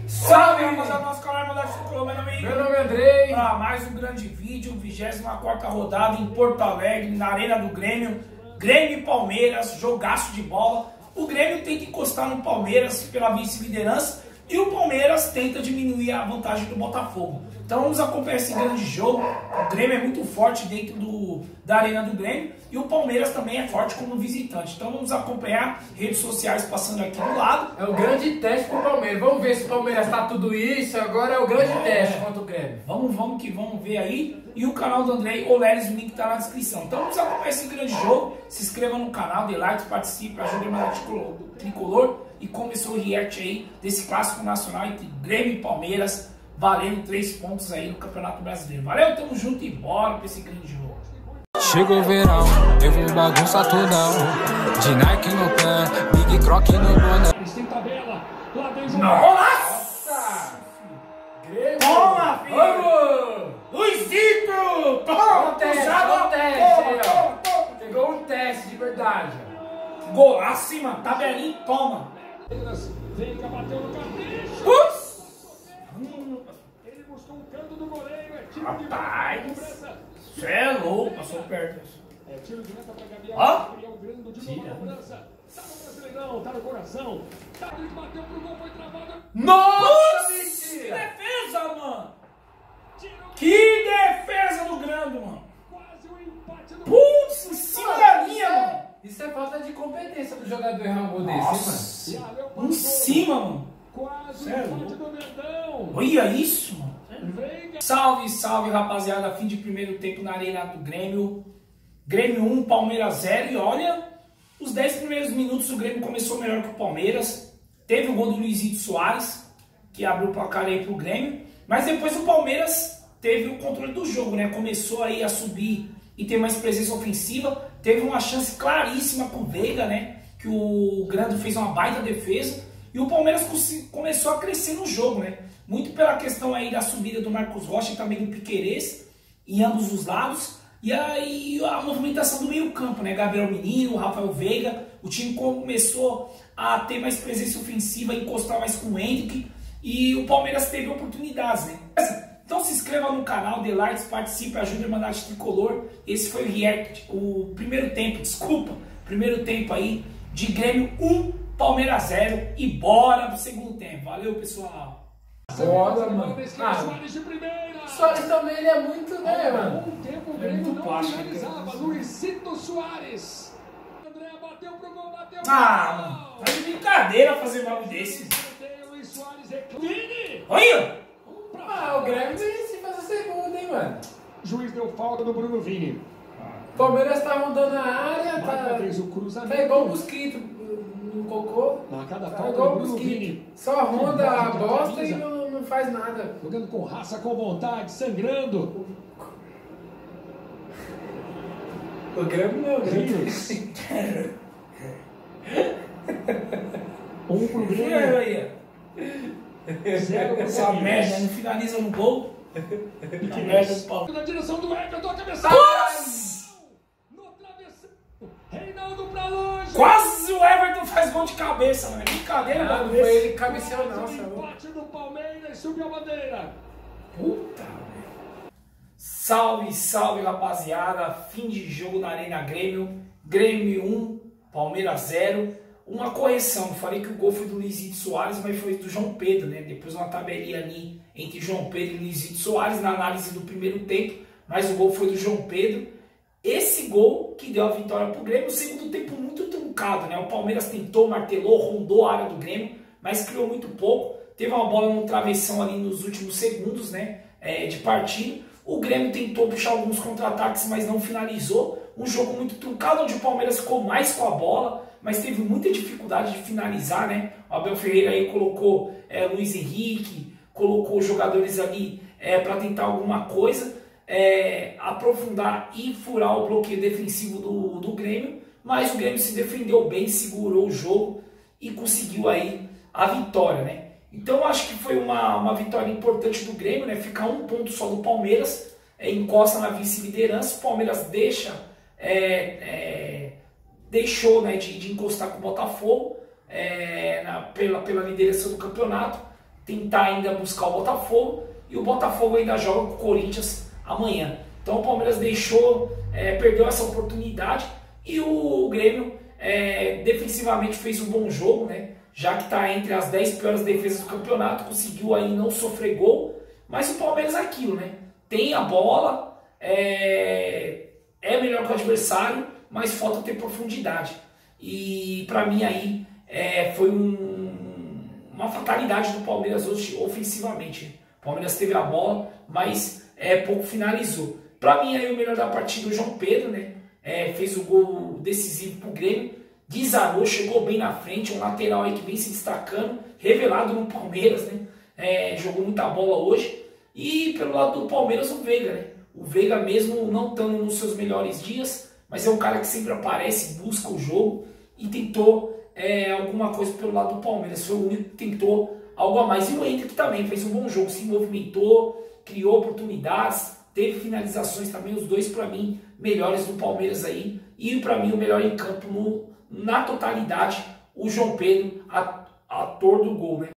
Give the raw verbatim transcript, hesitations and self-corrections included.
Salve, rapaziada, nosso canal Irmandade Tricolor, meu nome é Meu nome é Andrei. Para mais um grande vídeo, vigésima quarta rodada em Porto Alegre, na Arena do Grêmio. Grêmio e Palmeiras, jogaço de bola. O Grêmio tenta encostar no Palmeiras pela vice-liderança e o Palmeiras tenta diminuir a vantagem do Botafogo. Então vamos acompanhar esse grande jogo. O Grêmio é muito forte dentro do, da Arena do Grêmio e o Palmeiras também é forte como visitante. Então vamos acompanhar, redes sociais passando aqui do lado. É o grande teste pro Palmeiras. Vamos ver se o Palmeiras tá tudo isso. Agora é o grande é. teste contra o Grêmio. Vamos, vamos que vamos ver aí. E o canal do Andrei Oleres, o link tá na descrição. Então vamos acompanhar esse grande jogo. Se inscreva no canal, dê like, participe, ajude a Irmandade Tricolor. E começou o react aí desse clássico nacional entre Grêmio e Palmeiras, valendo três pontos aí no Campeonato Brasileiro. Valeu, tamo junto e bora pra esse grande jogo. Chegou o verão, eu vou bagunçar tudão. De Nike no pé, Big Croc no boné. Tem tabela, lá vem o Nossa! Grêmio. Toma, filho! Vamos! Luizito! Toma! Um teste, Toma, um teste toma, aí, ó. toma, toma. Pegou um teste de verdade. Golaço, hein, mano? Tabelinha, toma! Vem cá, bateu no capricho. Putz! Ele buscou o canto do goleiro. É tiro Rapaz! de meta. Você é louco, passou perto. É tiro de meta para Gabriel. Ó. Gabriel Grando de novo na cobrança. Tá no Brasileirão, tá no coração. Tá, ele bateu pro gol, foi travado. Nossa, Putz! Que mentira! defesa, mano! Tirou Que defesa do Grêmio, mano! quase o empate do Putz, em cima da linha, mano! Isso é falta de competência do jogador errar um gol desse, hein, Nossa! E a Léo Em passou. cima, mano! Quase o Cê é empate louco. do Verdão. Olha isso, mano! Vem, Salve, salve, rapaziada! Fim de primeiro tempo na Arena do Grêmio. Grêmio um, Palmeiras zero. E olha, os dez primeiros minutos o Grêmio começou melhor que o Palmeiras. Teve o gol do Luizito Soares, que abriu o placar aí pro Grêmio. Mas depois o Palmeiras teve o controle do jogo, né? Começou aí a subir e ter mais presença ofensiva. Teve uma chance claríssima com o Veiga, né? Que o Grando fez uma baita defesa. E o Palmeiras começou a crescer no jogo, né? Muito pela questão aí da subida do Marcos Rocha e também do Piquerez, em ambos os lados. E aí a movimentação do meio campo, né? Gabriel Menino, Rafael Veiga. O time começou a ter mais presença ofensiva, encostar mais com o Henrique. E o Palmeiras teve oportunidades, né? Então se inscreva no canal, dê likes, participe, ajude a Irmandade Tricolor. Esse foi o react, o primeiro tempo, desculpa, primeiro tempo aí de Grêmio um, Palmeiras zero. E bora pro segundo tempo. Valeu, pessoal! Foda, mano. Ah, Soares de primeira. o Soares também, ele é muito, né, mano? Um tempo o É Grêmio muito não plástico, finalizava. né? Luizito Soares. André bateu pro gol, bateu pro Ah, gol. mano, tá de brincadeira fazer um bagulho desse. Luiz Soares é Vini. Olha! Ah, o Grêmio merece fazer segunda, hein, mano? Juiz deu falta do Bruno Vini. O Palmeiras tá rondando a área, Mais uma tá, vez o cruzamento. tá igual o mosquito no cocô. Marcada a Tá falta igual do o Bruno mosquito. Vini. Só ronda a bosta e não, não faz nada. Jogando com raça, com vontade, sangrando. O Grêmio não, o Grêmio. Rios. Um pro Olha Grêmio. aí, Zero pro essa merda não finaliza no gol. A merda do Palmeiras. Na direção do Everton, a cabeçada. No travessão. Reinaldo pra longe. Quase o Everton faz gol de cabeça, mano. É brincadeira, Não, não mano. foi ele que cabeceou, não, Quase o sabe? empate do Palmeiras, subiu a bandeira. Puta, velho. Salve, salve, rapaziada. Fim de jogo na Arena Grêmio. Grêmio um, Palmeiras zero. Uma correção. Falei que o gol foi do Luizito Soares, mas foi do João Pedro, né? Depois uma tabelinha ali entre João Pedro e Luizito Soares na análise do primeiro tempo. Mas o gol foi do João Pedro. Esse gol que deu a vitória pro Grêmio. O segundo tempo muito truncado, né? O Palmeiras tentou, martelou, rondou a área do Grêmio, mas criou muito pouco. Teve uma bola no travessão ali nos últimos segundos, né? É, de partida. O Grêmio tentou puxar alguns contra-ataques, mas não finalizou. Um jogo muito truncado, onde o Palmeiras ficou mais com a bola, mas teve muita dificuldade de finalizar, né? O Abel Ferreira aí colocou é, Luiz Henrique, colocou jogadores ali é, para tentar alguma coisa, é, aprofundar e furar o bloqueio defensivo do, do Grêmio, mas o Grêmio se defendeu bem, segurou o jogo e conseguiu aí a vitória, né? Então acho que foi uma, uma vitória importante do Grêmio, né? Ficar um ponto só do Palmeiras, é, encosta na vice-liderança, o Palmeiras deixa, é, é, deixou, né, de, de encostar com o Botafogo é, na, pela, pela liderança do campeonato. tentar ainda buscar o Botafogo, e o Botafogo ainda joga com o Corinthians amanhã. Então o Palmeiras deixou, é, perdeu essa oportunidade, e o Grêmio é, defensivamente fez um bom jogo, né? Já que está entre as dez piores defesas do campeonato, conseguiu aí não sofrer gol, mas o Palmeiras é aquilo, né? Tem a bola, é, é melhor que o adversário, mas falta ter profundidade. E para mim aí é, foi um, uma fatalidade do Palmeiras hoje ofensivamente. O Palmeiras teve a bola, mas é, pouco finalizou. Para mim aí o melhor da partida, o João Pedro, né? É, fez o gol decisivo pro Grêmio, desarmou, chegou bem na frente, um lateral aí que vem se destacando, revelado no Palmeiras, né? É, jogou muita bola hoje. E pelo lado do Palmeiras, o Veiga, né? O Veiga mesmo não estando nos seus melhores dias, mas é um cara que sempre aparece, busca o jogo e tentou é, alguma coisa pelo lado do Palmeiras. Foi o único que tentou algo a mais. E o Endrick também fez um bom jogo, se movimentou, criou oportunidades, teve finalizações também. Os dois, para mim, melhores do Palmeiras aí. E para mim, o melhor em campo no, na totalidade, o João Pedro, ator do gol, né?